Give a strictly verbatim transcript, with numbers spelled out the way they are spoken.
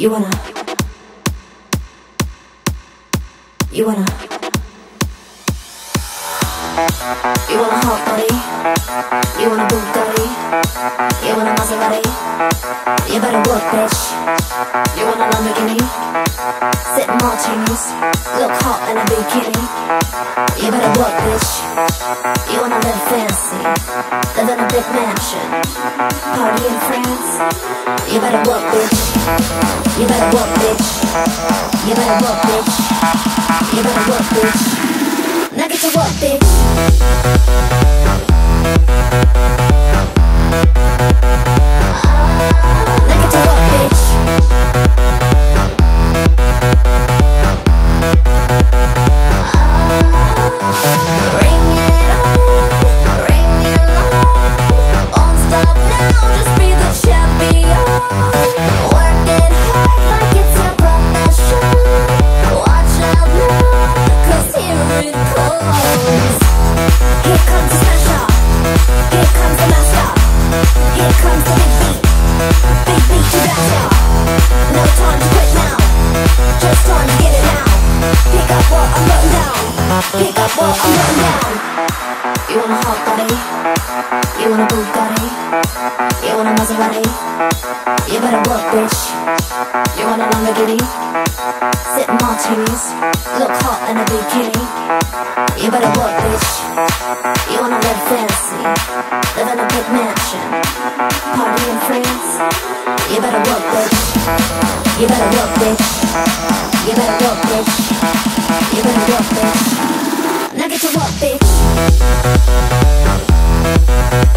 You wanna, you wanna, you want a hot body, you want a Bugatti, you want a Maserati, you better work, bitch. You want a Lamborghini, sip martinis, look hot in a bikini. You better work, bitch. You wanna live fancy, live in a big mansion, party in France. You better work, bitch. You better work, bitch. You better work, bitch. You better work, bitch. Now get to work, bitch. Now get to work, bitch. Bring it on, bring it on. Won't stop now, just be the champion. Work it hard like it's your profession. Watch out now, 'cause here it comes. Here comes the smasher, here comes the master, here comes the big beat, big beat to master. No time to quit now, just time to get it now. Pick up what I'm putting down, pick up what I'm putting down. You want a hot body, you want a Bugatti, you want a Maserati. You better work, bitch. You want a Lamborghini, sip martinis, look hot in a bikini. You better work, bitch. You wanna live fancy, live in a big mansion, party in France. You better work, bitch. You better work, bitch. You better work, bitch. You better work, bitch. Now get to work, bitch.